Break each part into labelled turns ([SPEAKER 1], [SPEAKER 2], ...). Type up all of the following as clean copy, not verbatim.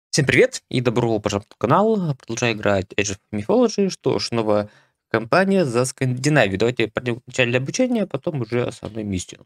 [SPEAKER 1] Всем привет и добро пожаловать на канал. Продолжаю играть Age of Mythology. Что ж, новая кампания за Скандинавию. Давайте пройдем начальное обучение, а потом уже основную миссию.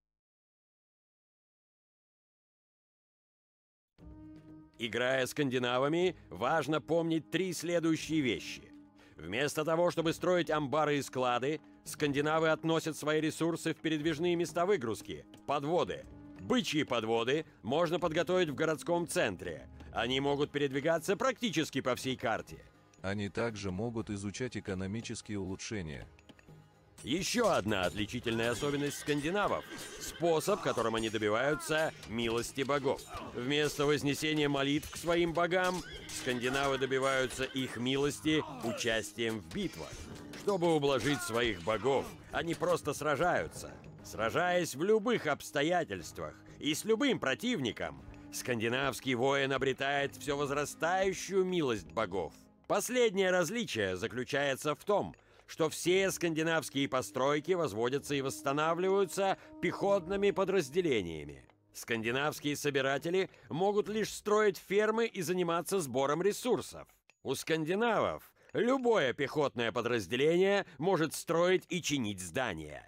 [SPEAKER 2] Играя скандинавами, важно помнить три следующие вещи. Вместо того, чтобы строить амбары и склады, скандинавы относят свои ресурсы в передвижные места выгрузки – подводы. Бычьи подводы можно подготовить в городском центре. Они могут передвигаться практически по всей карте.
[SPEAKER 3] Они также могут изучать экономические улучшения.
[SPEAKER 2] Еще одна отличительная особенность скандинавов – способ, которым они добиваются милости богов. Вместо вознесения молитв к своим богам, скандинавы добиваются их милости участием в битвах. Чтобы ублажить своих богов, они просто сражаются. Сражаясь в любых обстоятельствах и с любым противником, скандинавский воин обретает все возрастающую милость богов. Последнее различие заключается в том, что все скандинавские постройки возводятся и восстанавливаются пехотными подразделениями. Скандинавские собиратели могут лишь строить фермы и заниматься сбором ресурсов. У скандинавов любое пехотное подразделение может строить и чинить здания.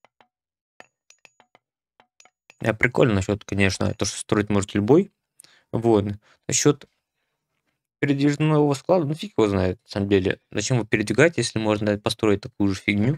[SPEAKER 1] Прикольно насчет, конечно, то, что строить может любой. Вот. Насчет передвижного склада, ну фиг его знает, на самом деле. Зачем его передвигать, если можно построить такую же фигню?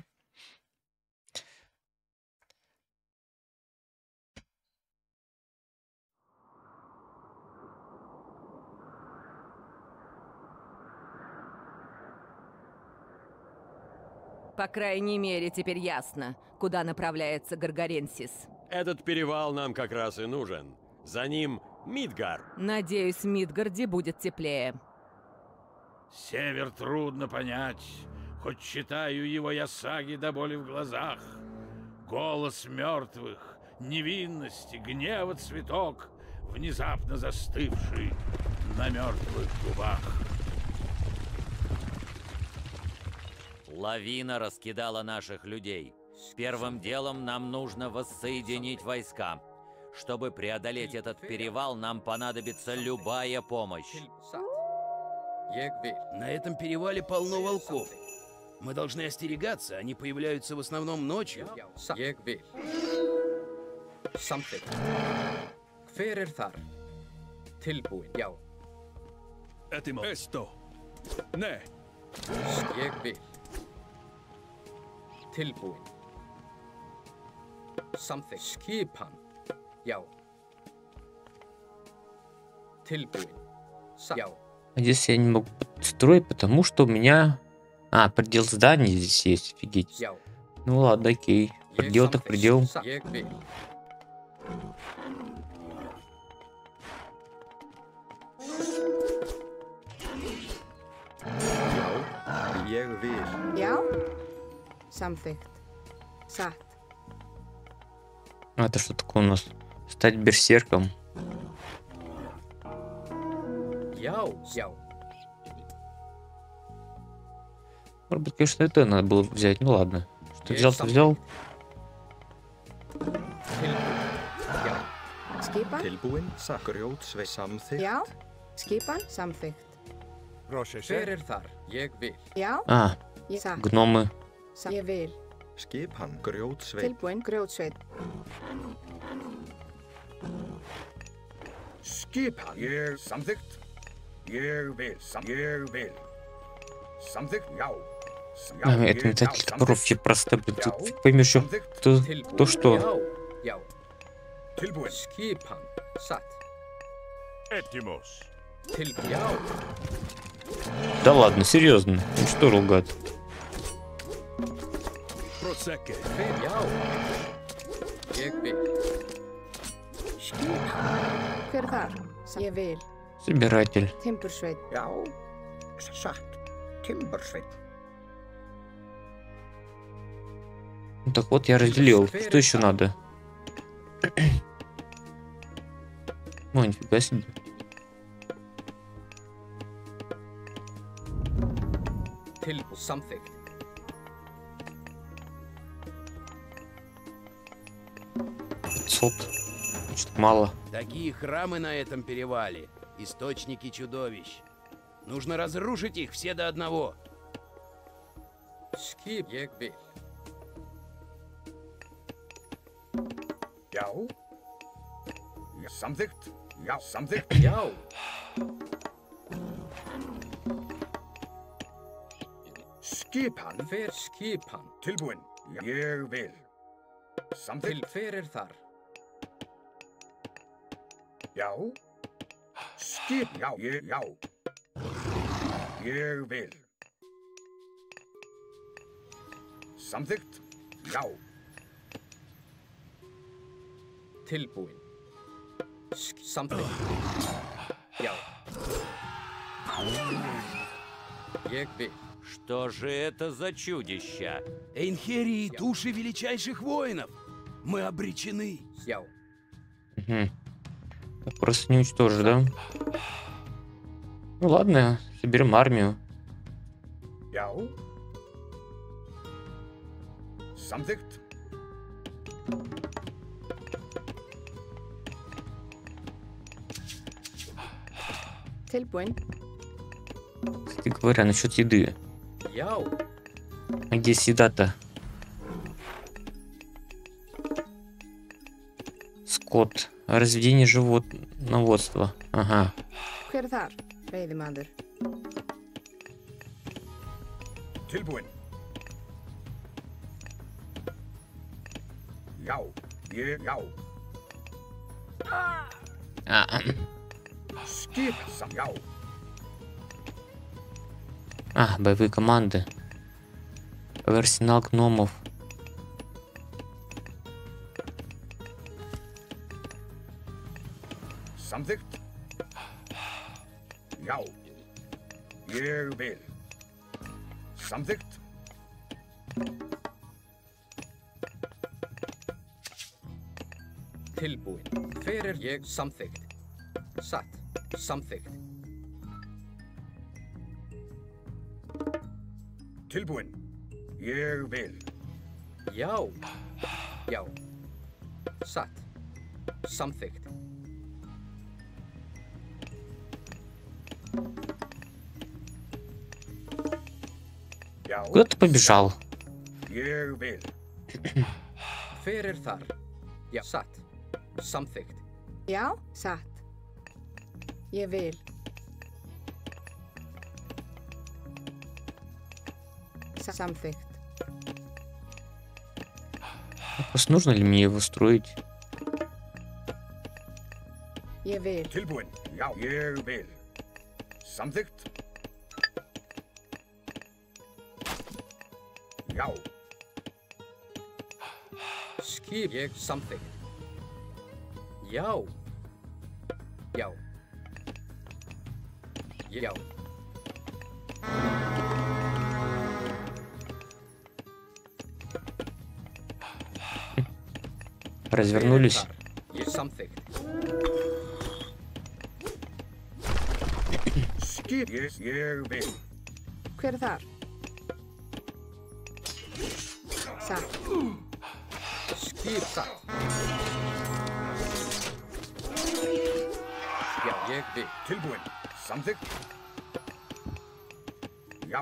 [SPEAKER 4] По крайней мере, теперь ясно, куда направляется Гаргаренсис.
[SPEAKER 2] Этот перевал нам как раз и нужен. За ним Мидгар.
[SPEAKER 4] Надеюсь, в Мидгарде будет теплее.
[SPEAKER 5] Север трудно понять, хоть читаю его я саги до боли в глазах. Голос мертвых, невинности, гнева цветок, внезапно застывший на мертвых губах.
[SPEAKER 6] Лавина раскидала наших людей. Первым делом нам нужно воссоединить войска. Чтобы преодолеть этот перевал, нам понадобится любая помощь.
[SPEAKER 7] На этом перевале полно волков. Мы должны остерегаться, они появляются в основном ночью.
[SPEAKER 5] Esto. Ne.
[SPEAKER 8] Skipan. Já. Tilbúin. Já.
[SPEAKER 1] Здесь я не могу строить, потому что у меня... предел здания здесь есть, офигеть.
[SPEAKER 8] Já.
[SPEAKER 1] Ну ладно, окей. Предел так предел.
[SPEAKER 8] Ég vil.
[SPEAKER 9] Ég vil.
[SPEAKER 10] Já, samþykkt. Satt.
[SPEAKER 1] Это что такое у нас? Стать берсерком.
[SPEAKER 8] Já. Já.
[SPEAKER 1] Может быть, конечно, это надо было взять. Ну ладно. Что взял, то взял.
[SPEAKER 10] Skipan?
[SPEAKER 9] Tilbúin. Grjótsveið samþykkt.
[SPEAKER 10] Já, skipan, samþykkt.
[SPEAKER 8] Hver þar? Ég vil.
[SPEAKER 10] Já, satt.
[SPEAKER 1] Гномы.
[SPEAKER 10] Ég vil.
[SPEAKER 9] Skipan. Grjótsveið.
[SPEAKER 10] Tilbúin, grjótsveit.
[SPEAKER 5] Skipan. Ég samþykkt. Ég vil. Ég vil. Samþykkt, já.
[SPEAKER 1] Это метатель топоров вообще просто, блин, тут фиг поймешь, кто что.
[SPEAKER 8] Já.
[SPEAKER 5] Tilbúin.
[SPEAKER 8] Skipan. Satt.
[SPEAKER 5] Ettimos.
[SPEAKER 8] Tilbúin. Já.
[SPEAKER 1] Да ладно, серьезно. Ну что, ругать?
[SPEAKER 5] Prosecke.
[SPEAKER 8] Já. Ég vil.
[SPEAKER 10] Hver þar? Ég vil.
[SPEAKER 1] Собиратель.
[SPEAKER 10] Timbursveit.
[SPEAKER 9] Já. Satt. Timbursveið.
[SPEAKER 1] Ну так вот, я разделил. Что еще надо? Ой, нифига себе.
[SPEAKER 8] Tilbúin. Samþykkt.
[SPEAKER 1] Что-то мало.
[SPEAKER 7] Такие храмы на этом перевале Источники чудовищ. Нужно разрушить их все до одного.
[SPEAKER 8] Skip, jeg vil.
[SPEAKER 5] Já. Ja, samþykkt. Já, samþykkt.
[SPEAKER 8] Já.
[SPEAKER 5] Skipan.
[SPEAKER 8] Hver skipan?
[SPEAKER 5] Tilbúin. Já, ég vil.
[SPEAKER 8] Til
[SPEAKER 5] Samþykkt.
[SPEAKER 8] hver er þar?
[SPEAKER 5] Já. Skip. Já, já. Ég vil. Samþykkt. Já.
[SPEAKER 8] Tilbúin. Samþykkt. Já. Jeg vil.
[SPEAKER 6] Что же это за чудища?
[SPEAKER 7] Эйнхерии — души величайших воинов. Мы обречены.
[SPEAKER 8] Já.
[SPEAKER 1] Угу. Так просто не уничтожишь, да? Ну ладно, соберем армию.
[SPEAKER 5] Já. Samþykkt.
[SPEAKER 10] Tilbúin.
[SPEAKER 1] Кстати говоря, насчет еды.
[SPEAKER 8] Já.
[SPEAKER 1] А где есть еда-то? Скот. Разведение животноводства. Ага.
[SPEAKER 10] Hver er þar? Veiðimaður.
[SPEAKER 5] Tilbúin. Já. Ég, já.
[SPEAKER 1] А,
[SPEAKER 5] Skip. Já.
[SPEAKER 1] боевые команды. Арсенал гномов.
[SPEAKER 5] Samþykkt. Já. Ég vil. Samþykkt.
[SPEAKER 8] Tilbúin. Hver er ég? Samþykkt. Satt. Samþykkt.
[SPEAKER 5] Tilbúin. Ég vil.
[SPEAKER 8] Já. Já. Satt. Samþykkt.
[SPEAKER 5] Já.
[SPEAKER 1] Куда ты побежал?
[SPEAKER 5] Ég vil.
[SPEAKER 8] Hver er þar? Já. Satt. Samþykkt.
[SPEAKER 10] Já, satt. Ég vil. Samþykkt.
[SPEAKER 1] Просто нужно ли мне его строить?
[SPEAKER 10] Ég vil.
[SPEAKER 5] Tilbúin. Já. Ég vil. Samþykkt. Já.
[SPEAKER 8] Skip. Ég samþykkt. Já. Já. Já.
[SPEAKER 1] Развернулись.
[SPEAKER 8] Ég samþykkt.
[SPEAKER 5] Skip. Ég vil.
[SPEAKER 10] Hver er þar? Satt.
[SPEAKER 8] Skip satt. Já, ég vil.
[SPEAKER 5] Tilbúin. Samþykkt. Já.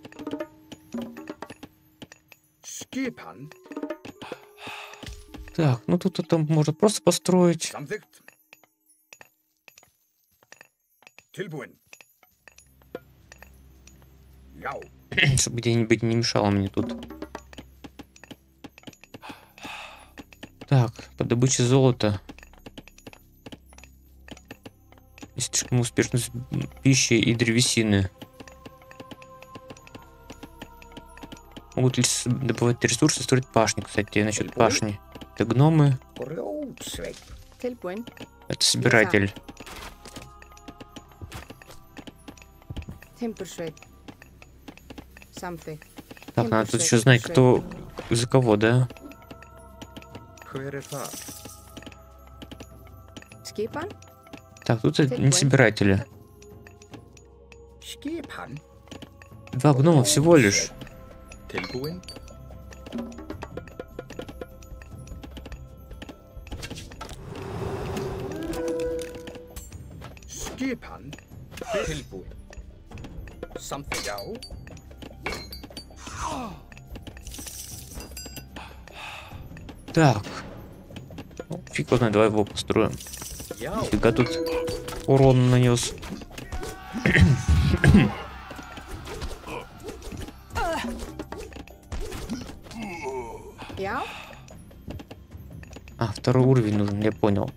[SPEAKER 5] Skipan.
[SPEAKER 1] Так, ну тут это можно просто построить.
[SPEAKER 5] Samþykkt. Tilbúin. Já.
[SPEAKER 1] Чтобы где-нибудь не мешало мне тут. Так, по добыче золота. И слишком успешно с пищей и древесины. Могут ли добывать ресурсы, строить пашню, кстати, насчет пашни. Это гномы.
[SPEAKER 10] Tilbúin.
[SPEAKER 1] Это собиратель.
[SPEAKER 10] Timbursveit. Samþykkt.
[SPEAKER 1] Так, надо тут еще знать, кто за кого, да?
[SPEAKER 9] Hver er það?
[SPEAKER 10] Skipan.
[SPEAKER 1] Так, тут не собиратели.
[SPEAKER 9] Skipan.
[SPEAKER 1] Два гнома всего лишь.
[SPEAKER 9] Tilbúin.
[SPEAKER 8] Skipan. Tilbúin. Something. Já.
[SPEAKER 1] Так. Ну, фиг его знает, давай его построим.
[SPEAKER 8] Já.
[SPEAKER 1] Фига тут урон нанес.
[SPEAKER 10] Já.
[SPEAKER 1] А, второй уровень нужен, я понял.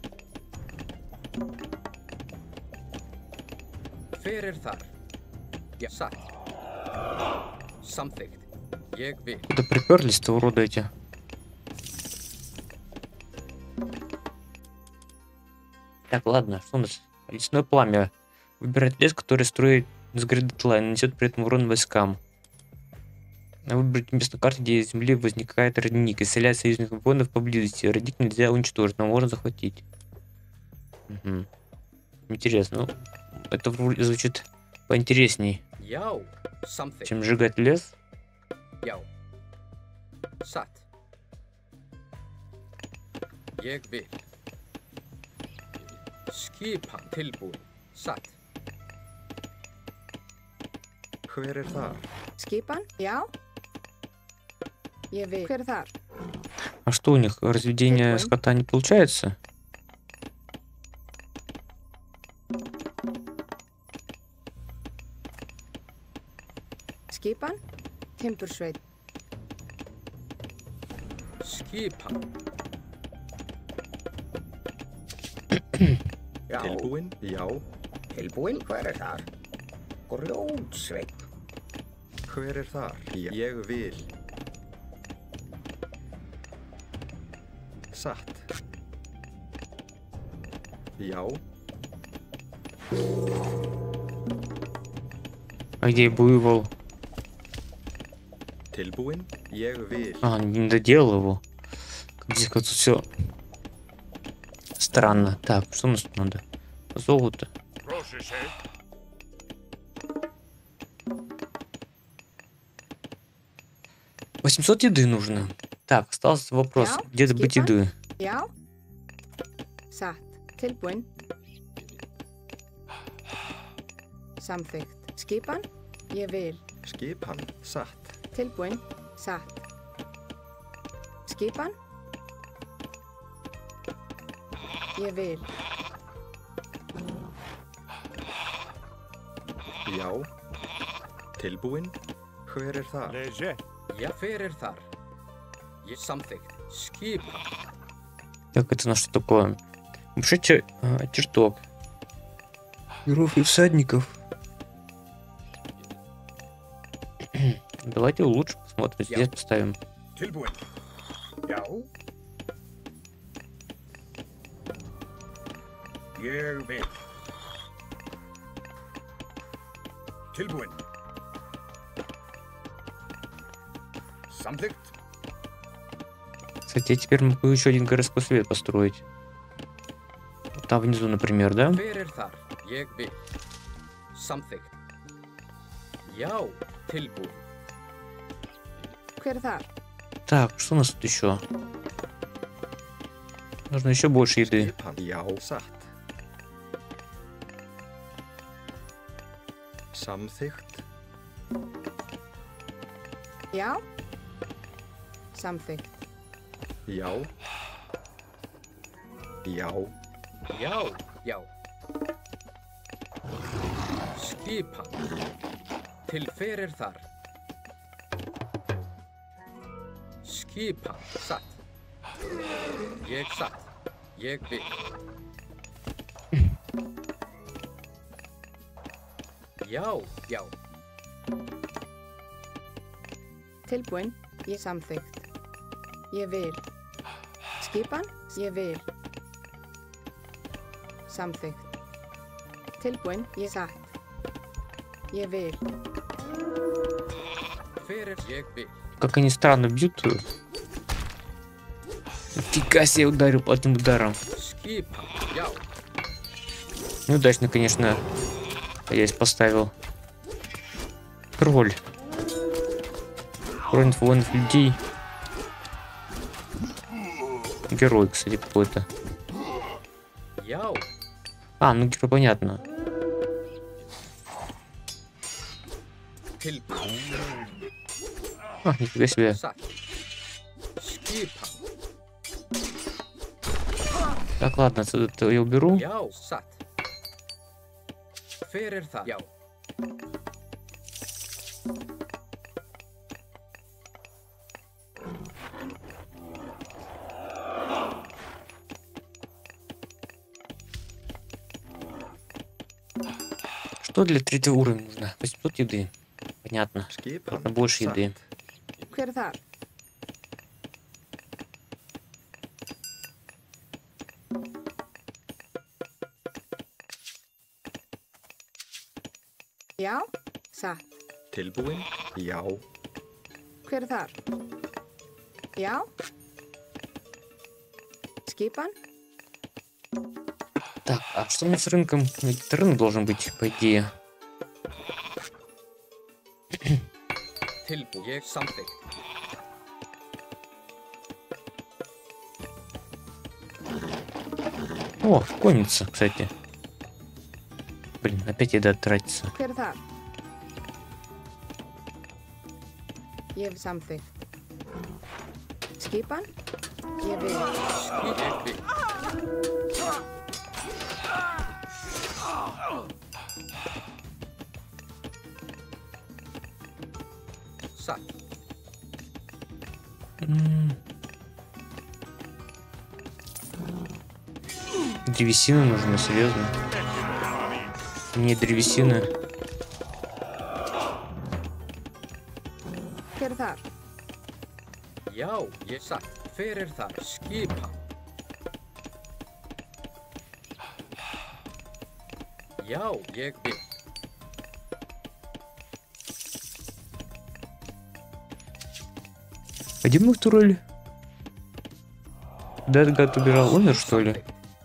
[SPEAKER 8] Hver þar? Já. Satt. Samþykkt. Ég vil.
[SPEAKER 1] Куда приперлись-то уроды эти? Так, ладно, что у нас? Лесное пламя. Выбирать лес, который строит с грейд-лайн, нанесет при этом урон войскам. Выбрать место на карте, где из земли возникает родник. Исцеляет союзных воинов поблизости. Родник нельзя уничтожить, но можно захватить. Угу. Интересно. Ну, это звучит поинтересней,
[SPEAKER 8] Já. Samþykkt.
[SPEAKER 1] чем сжигать лес.
[SPEAKER 8] Já. Satt. Ég vil. Skipan. Tilbúin. Satt.
[SPEAKER 9] Hver þar?
[SPEAKER 10] Skipan? Já. Ég vil. Hver þar?
[SPEAKER 1] А что у них? Разведение
[SPEAKER 10] Прикольно.
[SPEAKER 1] скота не получается?
[SPEAKER 10] Skipan? Timbursveit.
[SPEAKER 8] Skipan. Já.
[SPEAKER 9] Tilbúin? Já.
[SPEAKER 5] Tilbúin, hver þar? Grjótsveinn.
[SPEAKER 9] Hver þar? Ég vil. Satt. Já.
[SPEAKER 1] А где буйвол?
[SPEAKER 9] Tilbúin? Ég vil.
[SPEAKER 1] А, не доделал его. Здесь как-то все странно. Так, что у нас тут надо? Золото. 800 еды нужно. Так, остался вопрос,
[SPEAKER 10] Ja,
[SPEAKER 1] где добыть
[SPEAKER 10] Skipper.
[SPEAKER 1] еды?
[SPEAKER 10] Já. Satt. Tilbúin. Samþykkt. Skipan? Ég vil.
[SPEAKER 9] Skipan. Satt.
[SPEAKER 10] Tilbúin. Satt. Skipan? Ég vil.
[SPEAKER 9] Já. Tilbúin? Hver þar?
[SPEAKER 8] Já. Hver þar? Ég samþykkt. Skipan.
[SPEAKER 1] Так, это на что такое? Вообще чертог. Героев и всадников. Давайте лучше посмотрим. Здесь поставим.
[SPEAKER 5] Tilbúin. Já. Ég vil. Tilbúin. Samþykkt.
[SPEAKER 1] Кстати, я теперь могу еще один городской совет построить. Вот там внизу, например, да?
[SPEAKER 8] Hver þar? Ég vil. Samþykkt. Já. Tilbúin.
[SPEAKER 10] Hver þar?
[SPEAKER 1] Так, что у нас тут еще? Нужно еще больше еды.
[SPEAKER 9] Skipan. Já. Satt. Samþykkt.
[SPEAKER 10] Já. Samþykkt.
[SPEAKER 9] Já. Já.
[SPEAKER 8] Já. Já. Skipan. Til hver þar? Skipan. Satt. Ég satt. Ég vil. Já. Já.
[SPEAKER 10] Tilbúin. Ég samþykkt. Ég vil. Skipan? Ég vil. Samþykkt. Tilbúin. Ég satt. Ég vil.
[SPEAKER 8] Hver ég vil.
[SPEAKER 1] Как они странно бьют. Фига себе, ударил одним ударом.
[SPEAKER 8] Skipan. Já.
[SPEAKER 1] Неудачно, конечно, я здесь поставил. Кроль. Хронит воинов людей. Герой, кстати, какой-то.
[SPEAKER 8] Já.
[SPEAKER 1] А, ну типа понятно. А, нифига себе. Так, ладно, отсюда я уберу.
[SPEAKER 8] Já, satt. Hver það? Já.
[SPEAKER 1] Что для третьего уровня нужно? 800 еды. Понятно.
[SPEAKER 9] Skipan
[SPEAKER 1] Нужно больше
[SPEAKER 9] satt.
[SPEAKER 1] еды.
[SPEAKER 10] Hver er þar? Já, satt.
[SPEAKER 9] Tilbúin? Já.
[SPEAKER 10] Hver er þar? Já. Skipan?
[SPEAKER 1] Так, а что у меня с рынком? Ведь рынок должен быть, по идее.
[SPEAKER 8] Tilbú. Ég samþykkt.
[SPEAKER 1] О, конница, кстати. Блин, опять еда тратится.
[SPEAKER 10] Hver er þar? Ég hef samþykkt. Skipan? Ég vil.
[SPEAKER 8] Ég vil. Satt.
[SPEAKER 1] Древесина нужна, серьезно. Не древесина.
[SPEAKER 10] Hver er þar?
[SPEAKER 8] Já, ég satt. Hver þar? Skipan. Já, ég vil.
[SPEAKER 1] А где мой второй? Да, гад убирал, умер, что ли?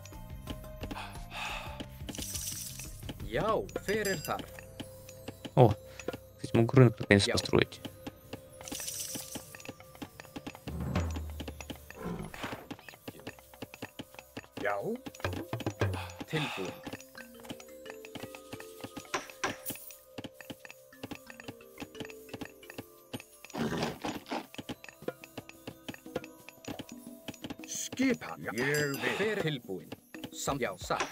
[SPEAKER 8] Já, hver þar?
[SPEAKER 1] О, кстати, могу рынок наконец построить.
[SPEAKER 8] Já. Tilbúin. Skipan. Ég vil. Hver tilbúin? Já, satt.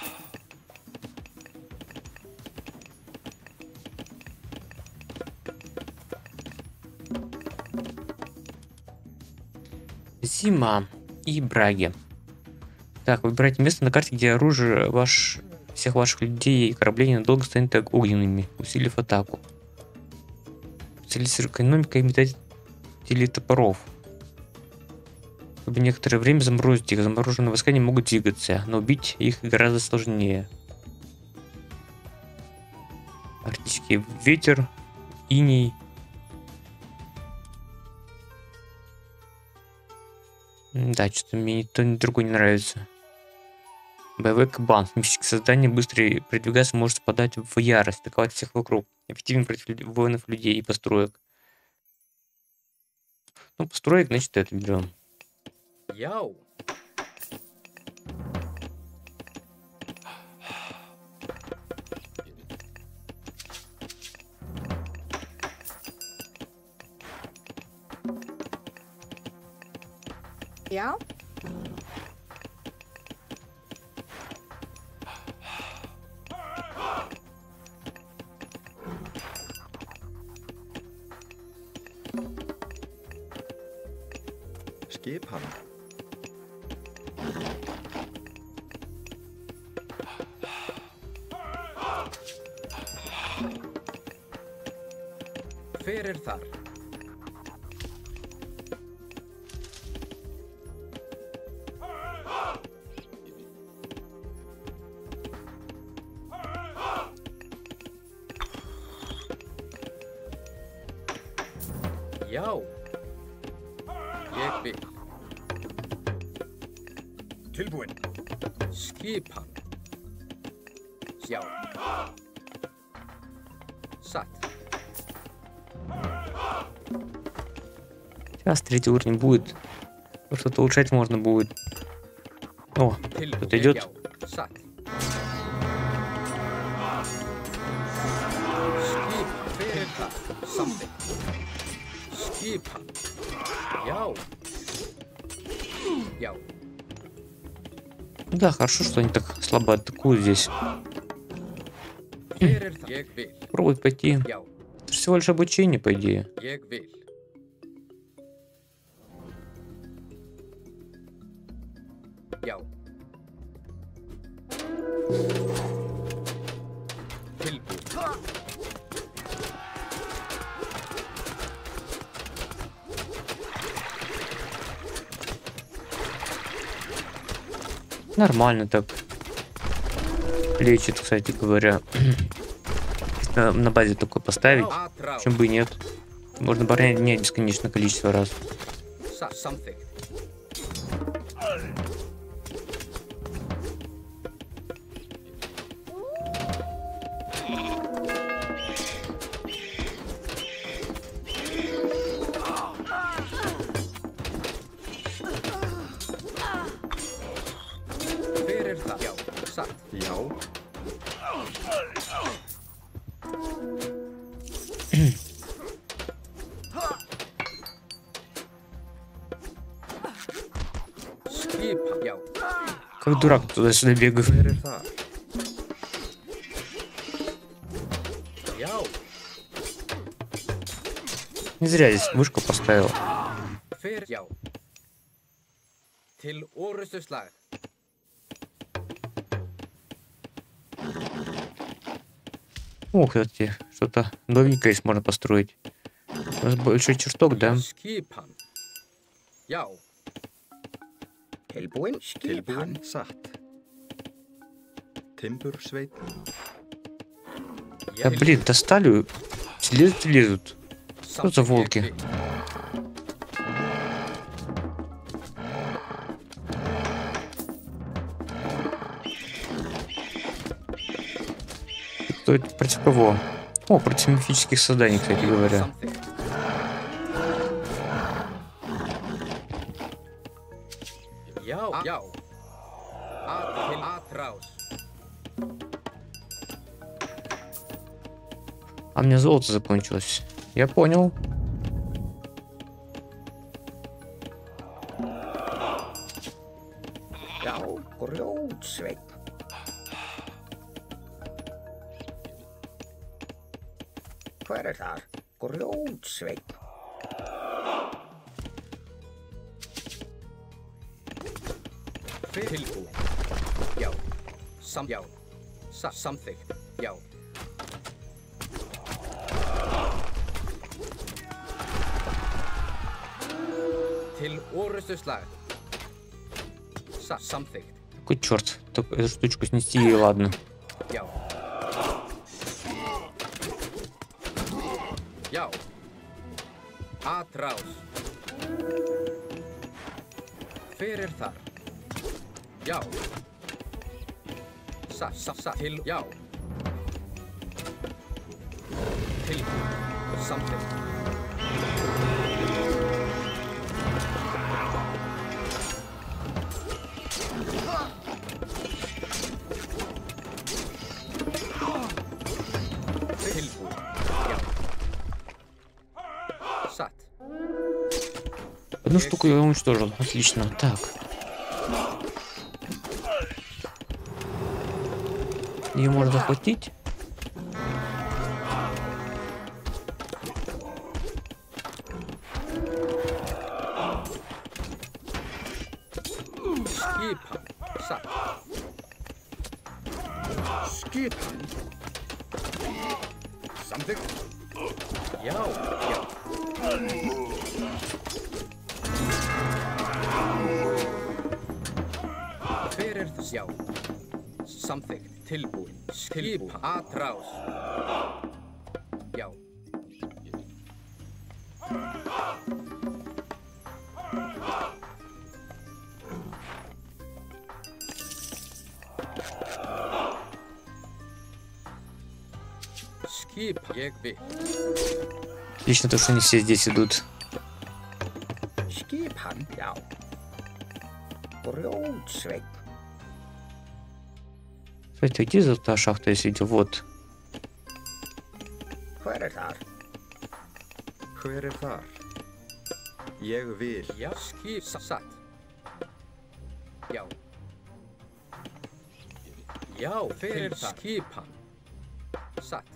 [SPEAKER 1] Зима и Браги. Так, выбирайте место на карте, где оружие всех ваших людей и кораблей надолго станет огненными, усилив атаку. Усилить экономика и метатели топоров. Чтобы некоторое время заморозить их. Замороженные войска не могут двигаться, но убить их гораздо сложнее. Арктический ветер, иней. Да, что-то мне ни то, ни другое не нравится. Боевой кабан. Мистическое создание быстро продвигаться, может впадать в ярость, атаковать всех вокруг. Эффективен против воинов, людей и построек. Ну, построек, значит, это берем.
[SPEAKER 8] Já.
[SPEAKER 10] Já.
[SPEAKER 9] Skipan.
[SPEAKER 8] Hver þar? Já. Ég vil. Tilbúin. Skipan. Já. Satt.
[SPEAKER 1] Сейчас третий уровень будет. Что-то улучшать можно будет. О, кто-то идет.
[SPEAKER 8] Satt. something. Skipan. Яу. Яу.
[SPEAKER 1] Да, хорошо, что они так слабо атакуют здесь.
[SPEAKER 8] Ég vil.
[SPEAKER 1] Пробуют пойти.
[SPEAKER 8] Яу.
[SPEAKER 1] Это же всего лишь обучение, по идее.
[SPEAKER 8] Ég vil. Яу. Tilbúin.
[SPEAKER 1] Нормально так. Лечит, кстати говоря. На базе такой поставить.
[SPEAKER 8] Atrás.
[SPEAKER 1] Почему бы и нет? Можно оборонять бесконечное количество раз.
[SPEAKER 8] Something. Fyrir það. Já. Satt.
[SPEAKER 9] Já.
[SPEAKER 8] Skipan. Já.
[SPEAKER 1] Как дурак туда-сюда бегаю.
[SPEAKER 9] Hver það?
[SPEAKER 8] Já.
[SPEAKER 1] Не зря здесь вышку поставил.
[SPEAKER 8] Fyrir. Já. Til orustuslag.
[SPEAKER 1] О, кстати, что-то новенькое здесь можно построить. У нас большой чертог, да?
[SPEAKER 8] Skipan. Já.
[SPEAKER 9] Tilbúin? Tilbúin, satt. Timbursveit.
[SPEAKER 1] Да блин, достали. Лезут и лезут. Что за волки? Кто это против кого? О, против мифических созданий, кстати говоря.
[SPEAKER 8] Já, já. Til atrás.
[SPEAKER 1] А мне золото закончилось. Я понял.
[SPEAKER 8] Já, grjótsveinn. Hver þar? Grjótsveinn. Tilbúin. Já. Já. Samþykkt. Já. Til orustuslag. Samþykkt.
[SPEAKER 1] Какой черт? Только эту штучку снести и ладно.
[SPEAKER 8] Já. Já. Atrás. Fyrir þar. Já. Til. Já. Til. Samþykkt. Tilbúin. Já. Satt.
[SPEAKER 1] Одну штуку я уничтожил. Отлично. Так. Ее можно захватить.
[SPEAKER 8] Skipan. Satt. Skipan. Samþykkt. Já, já. Fyrir þess, já. Samþykkt. Tilbúin. Skipan. Atrás. Já. Skipan. Ég vil.
[SPEAKER 1] Отлично, то, что они все здесь идут.
[SPEAKER 8] Skipan, já. Grjótsveinn.
[SPEAKER 1] Кстати, где за та шахта, если идти? Вот.
[SPEAKER 8] Hver þar?
[SPEAKER 9] Hver þar? Ég vil.
[SPEAKER 8] Já, skip satt. Já. Já, hver þar? Skipan. Satt.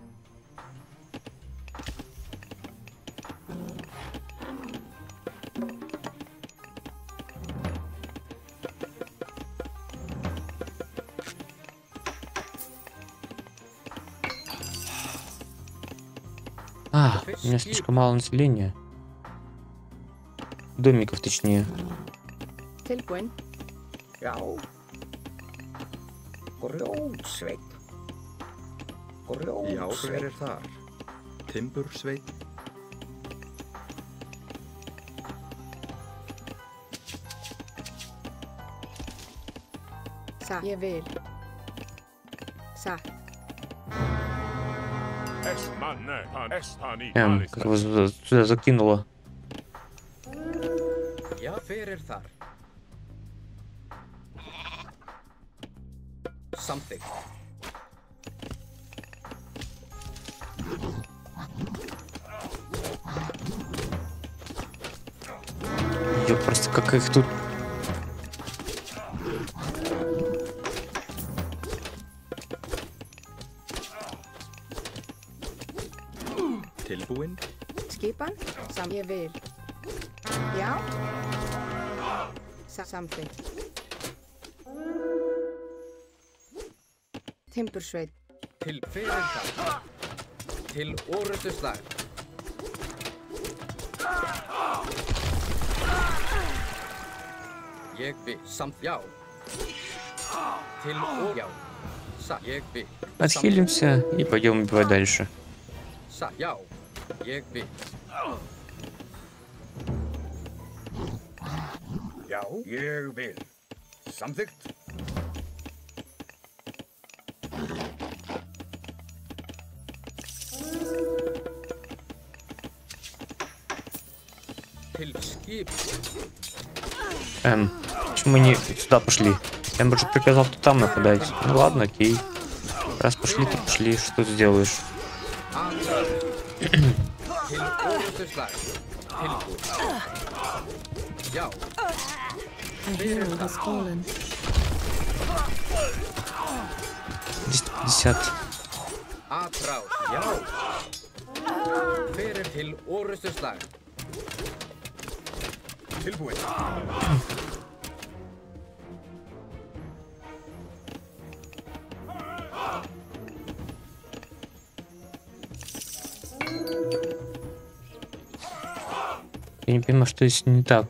[SPEAKER 1] У меня слишком мало населения. Домиков, точнее.
[SPEAKER 10] Tilbúin.
[SPEAKER 5] Já. Grjótsveit.
[SPEAKER 9] Já, hver þar? Timbursveit.
[SPEAKER 10] Satt. Ég vil. Satt.
[SPEAKER 1] Как его сюда закинуло.
[SPEAKER 8] Já, hver þar? Something.
[SPEAKER 1] Ёп, просто как их тут...
[SPEAKER 9] Tilbúin.
[SPEAKER 10] Skipan. Ég vil. Já. Samþykkt. Timbursveit.
[SPEAKER 8] Til hver þar? Til orrustuslag. Ég vil. Já. Til já. Ég vil.
[SPEAKER 1] Отхилимся и пойдем убивать дальше.
[SPEAKER 8] Já. Ég vil.
[SPEAKER 5] Já, ég vil. Samþykkt.
[SPEAKER 8] Til skip.
[SPEAKER 1] Почему мы не сюда пошли? Я бы же приказал тут там нападать. Ну ладно, окей. Раз пошли, то пошли. Что ты сделаешь?
[SPEAKER 8] Til orrustuslag. Tilbúin. Já.
[SPEAKER 10] A hero has fallen.
[SPEAKER 1] 250.
[SPEAKER 8] Atrás. Já. Hver til orrustuslag.
[SPEAKER 5] Tilbúin.
[SPEAKER 1] Я не понимаю, что здесь не так.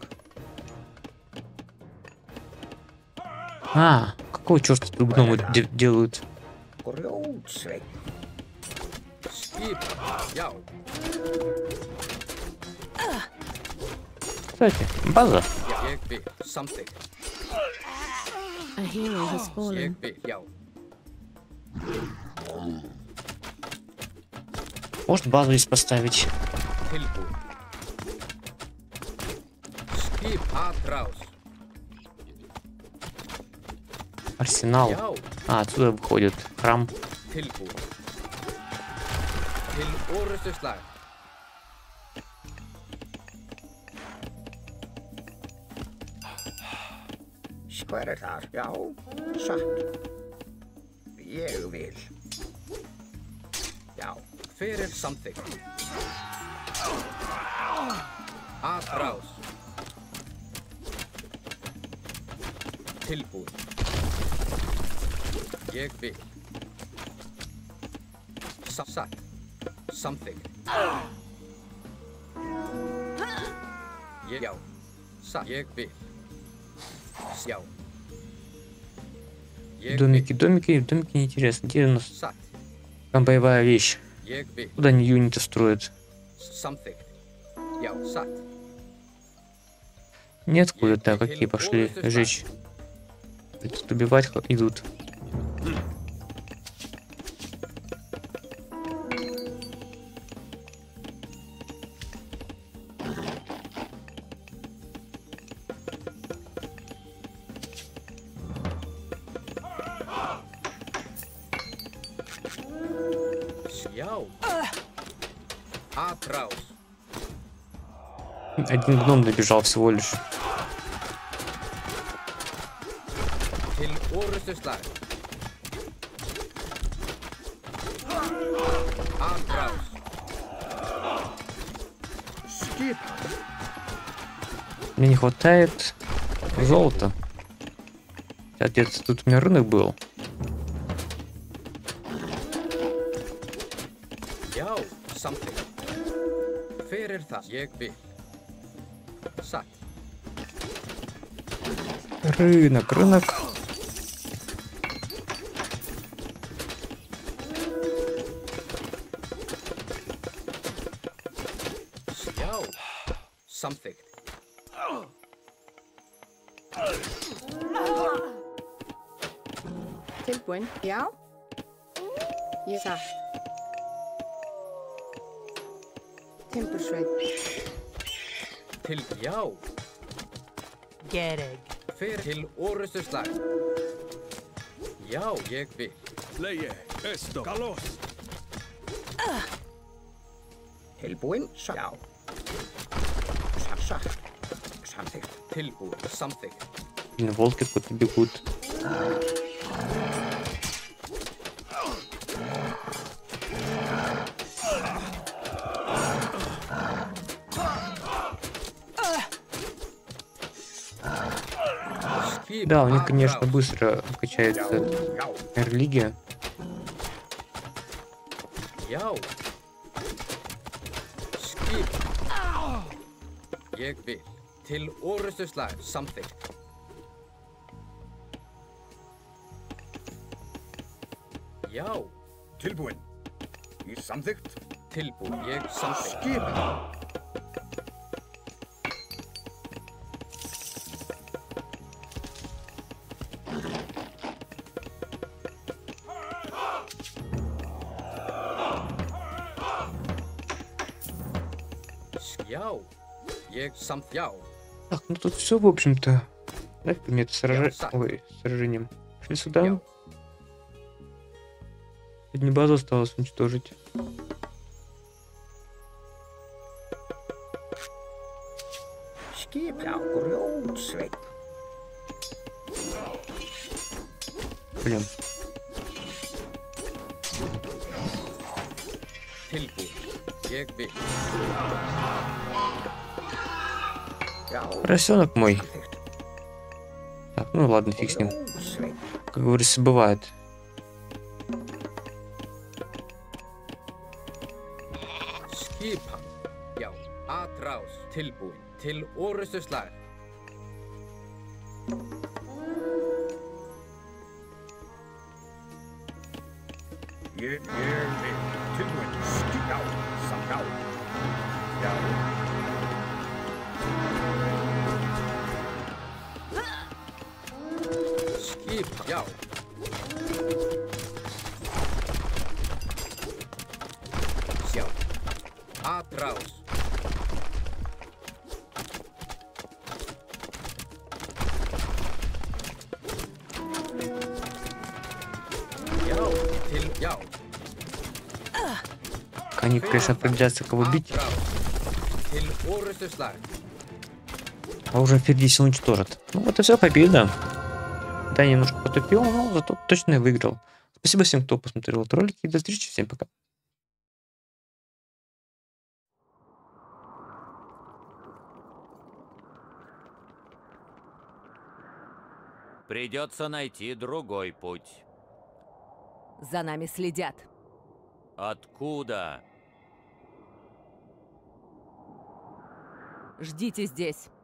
[SPEAKER 1] Какого черта тут гномы делают?
[SPEAKER 5] Grjótsveit.
[SPEAKER 8] Skip. Já.
[SPEAKER 1] Кстати, база.
[SPEAKER 8] Ég vil. Samþykkt.
[SPEAKER 10] A hero has fallen.
[SPEAKER 8] Ég vil. Já.
[SPEAKER 1] Может базу здесь поставить.
[SPEAKER 8] Tilbúin. Skip atrás.
[SPEAKER 1] Арсенал.
[SPEAKER 8] Já.
[SPEAKER 1] Отсюда выходит храм.
[SPEAKER 8] Tilbúin. Til orrustuslag.
[SPEAKER 5] Hver þar? Já, satt. Ég vil. Já.
[SPEAKER 8] Hver samþykkt. Atrás. Tilbúin. Ég vil. Satt. Samþykkt. Já. Satt. Ég vil. Já.
[SPEAKER 1] Домики, домики, домики неинтересно. Где у нас
[SPEAKER 8] Satt.
[SPEAKER 1] там боевая вещь?
[SPEAKER 8] Ég vil.
[SPEAKER 1] Куда они юниты строят?
[SPEAKER 8] Samþykkt. Já. Satt.
[SPEAKER 1] Нет, куда-то, какие пошли жечь. Тут убивать идут.
[SPEAKER 8] Já. Atrás.
[SPEAKER 1] Один гном добежал всего лишь.
[SPEAKER 8] Til orustuslag. Atráus.
[SPEAKER 5] Skip.
[SPEAKER 1] Мне не хватает золота. Отец, тут у меня рынок был.
[SPEAKER 8] Já, samþykkt. Fyrir það, ég vil. Satt.
[SPEAKER 1] Рынок, рынок.
[SPEAKER 8] Já, samþykkt.
[SPEAKER 10] Tilbúin, já. Ég satt. Timbursveit.
[SPEAKER 8] Til, já.
[SPEAKER 11] Gereg.
[SPEAKER 8] Fyrir til orustuslag. Já, ég vil.
[SPEAKER 5] Leie. Esto. Kalos. Tilbúin. Já. Satt. Samþykkt.
[SPEAKER 8] Tilbúin, samþykkt.
[SPEAKER 1] Блин, волки куда-то бегут.
[SPEAKER 8] Skip.
[SPEAKER 1] Да, у них, конечно,
[SPEAKER 8] Atráus.
[SPEAKER 1] быстро качается религия.
[SPEAKER 8] Já. Skip. Ég vil. Til orustuslag, samþykkt. Já.
[SPEAKER 5] Tilbúin. Í samþykkt.
[SPEAKER 8] Tilbúin, ég samþykkt.
[SPEAKER 5] Skip.
[SPEAKER 8] Já. Ég samþykkt. Já.
[SPEAKER 1] Так, ну тут все, в общем-то. Да, предметы
[SPEAKER 8] Я
[SPEAKER 1] Ой, сражением. Шли сюда.
[SPEAKER 8] Я.
[SPEAKER 1] Одни базу осталось уничтожить.
[SPEAKER 5] Skip. Já, grjótsveit.
[SPEAKER 1] Блин.
[SPEAKER 8] Tilbúin, ég vil.
[SPEAKER 5] Já.
[SPEAKER 1] Поросенок мой.
[SPEAKER 5] Samþykkt.
[SPEAKER 1] Так, ну ладно, фиг с ним.
[SPEAKER 5] Grjótsveit.
[SPEAKER 1] Как говорится, бывает.
[SPEAKER 8] Skipan. Já. Atráus. Tilbúin. Til orustuslag.
[SPEAKER 5] Ég vil. Tilbúin. Skip. Já. Já. Já.
[SPEAKER 8] Skipan. Já. Sjá. Atráus. Já. Til, já.
[SPEAKER 1] Они, конечно, определяются, кого бить,
[SPEAKER 8] Atráus. Til orustuslag.
[SPEAKER 1] а уже впереди все уничтожат. Ну вот и все, победа. Да, я немножко потупил, но зато точно я выиграл. Спасибо всем, кто посмотрел этот ролик, и до встречи, всем пока.
[SPEAKER 6] Придется найти другой путь.
[SPEAKER 4] За нами следят.
[SPEAKER 6] Откуда?
[SPEAKER 4] Ждите здесь.